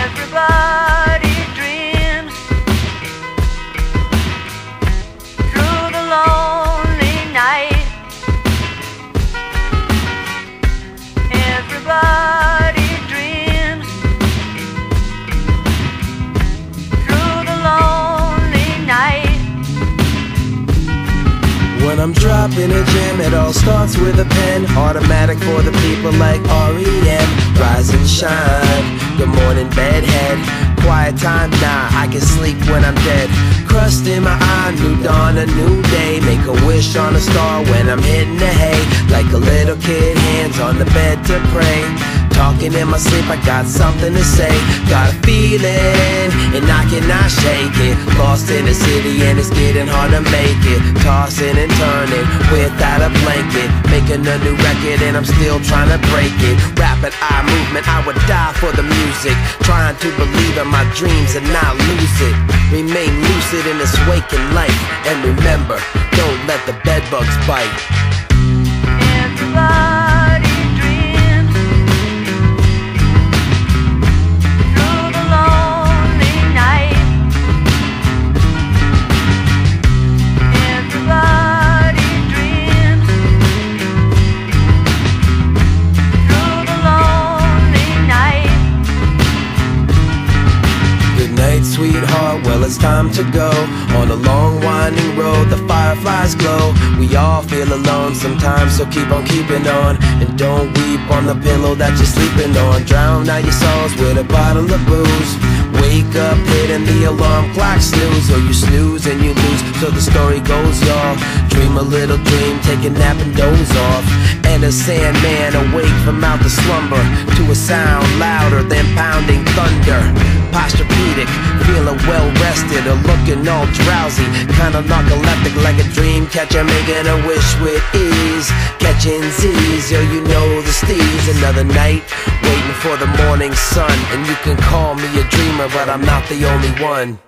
Everybody dreams through the lonely night. Everybody dreams through the lonely night. When I'm dropping a gem, it all starts with a pen. Automatic for the people like R.E.M. Rise and shine, good morning bedhead. Quiet time, nah, I can sleep when I'm dead. Crust in my eye, new dawn, a new day. Make a wish on a star when I'm hitting the hay. Like a little kid, hands on the bed to pray. Talking in my sleep, I got something to say. Got a feeling, and I cannot shake it. Lost in the city and it's getting hard to make it. Tossing and turning without a blanket. Making a new record and I'm still trying to break it. Rapid eye movement, I would die for the music. Trying to believe in my dreams and not lose it. Remain lucid in this waking life. And remember, don't let the bedbugs bite. Everybody dreams through the lonely night. Everybody dreams through the lonely night. Good night, sweetheart, well it's time to go. On a long winding road, the fireflies glow. We all feel alone sometimes, so keep on keeping on. And don't weep on the pillow that you're sleeping on. Drown out your sorrows with a bottle of booze. Wake up, hitting the alarm clock snooze. Or you snooze and you lose, so the story goes, y'all. Dream a little dream, take a nap and doze off. And a sandman awake from out the slumber to a sound louder than pounding thunder. Posturepedic, feeling well rested or looking all drowsy. Kinda narcoleptic like a dream catcher making a wish with ease. Catching Z's, yo, you know the steez. Another night, waiting for the morning sun. And you can call me a dreamer, but I'm not the only one.